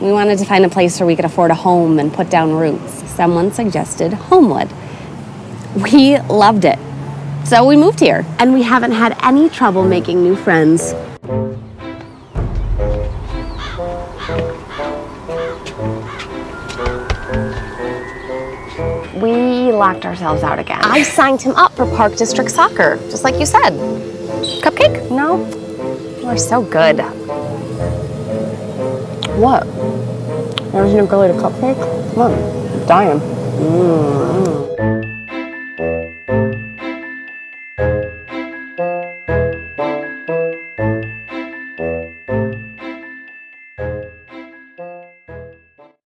We wanted to find a place where we could afford a home and put down roots. Someone suggested Homewood. We loved it. So we moved here. And we haven't had any trouble making new friends. We locked ourselves out again. I signed him up for Park District Soccer, just like you said. Cupcake? No, You are so good. what? You're gonna go eat a cupcake? Come on, I'm dying.